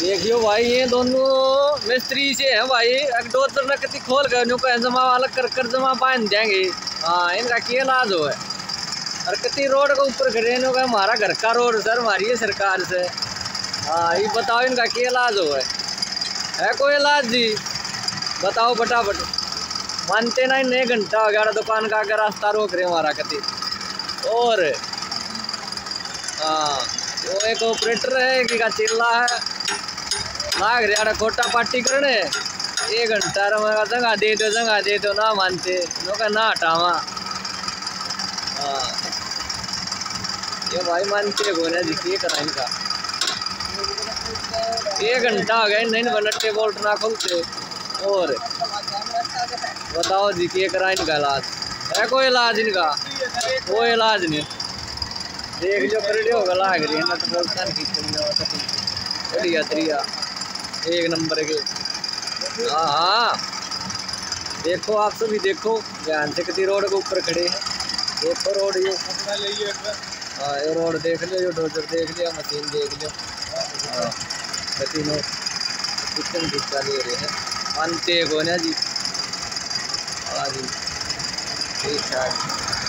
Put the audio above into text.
देखियो भाई ये दोनों मिस्त्री से हैं भाई। एक दो तो नकती खोल कर नो का जमा वाला कर जमा बांध देंगे। हाँ इनका क्या इलाज हो है। और कति रोड के ऊपर खड़े नो का हमारा घर का रोड सर हमारी है सरकार से। हाँ ये बताओ इनका क्या इलाज हो है कोई इलाज जी? बताओ फटाफट। मानते ना इन 1 घंटा हो गया दुकान का अगर रास्ता रोक रहे हमारा कति। और हाँ वो एक ऑपरेटर है कि का चिल्ला है लाग रहा खोटा पार्टी करने 1 घंटा जगह दे दो ना मानते लोग ना हटावा। हाँ ये भाई मानते गोने जी करा इनका 1 घंटा हो गया नहीं बनटे बोल्ट ना खुलते। और बताओ जी क्या करा इनका इलाज है कोई इलाज इनका? कोई इलाज नहीं। देख लो कर होगा लाग रही है ना तो बोलता बढ़िया तरिया 1 नंबर के। हाँ हाँ देखो आप सभी देखो ध्यान से कितनी रोड के ऊपर खड़े हैं। देखो रोड ये हाँ ये रोड देख लो ये डोजर देख लिया मशीन देख लो। हाँ तीनों कितने दिक्कत ले रहे हैं मानते को ना जी। हाँ जी ठीक ठाक।